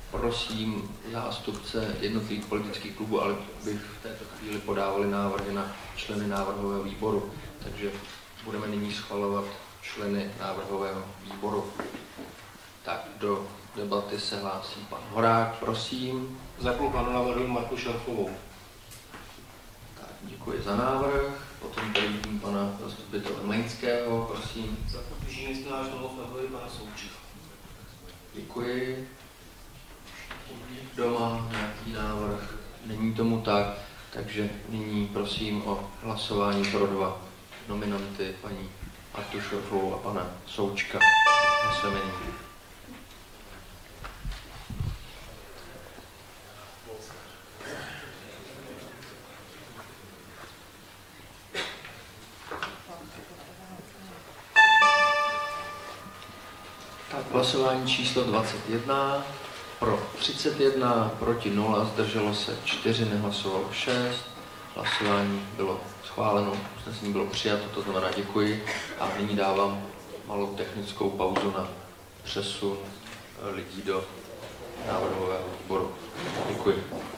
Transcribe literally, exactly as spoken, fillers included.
prosím zástupce jednotlivých politických klubů, ale bych v této chvíli podávali návrhy na členy návrhového výboru. Takže budeme nyní schvalovat členy návrhového výboru. Tak, do debaty se hlásí pan Horák, prosím. Za klub ANO navrhuji Marku Šarfovou. Tak, děkuji za návrh. Potom tady vidím pana zastupitele Mlejnského, prosím. Za klub Jižní náš domov navrhuji pana Součka. Děkuji. Kdo má nějaký návrh? Není tomu tak, takže nyní prosím o hlasování pro dva nominanty, paní Martu Šarfovou a pana Součka. Hlasujeme nyní. Tak, hlasování číslo dvacet jedna, pro třicet jedna, proti nula, zdrželo se čtyři, nehlasovalo šest. Hlasování bylo schváleno, usnesení bylo přijato, to znamená děkuji. A nyní dávám malou technickou pauzu na přesun lidí do návrhového výboru. Děkuji.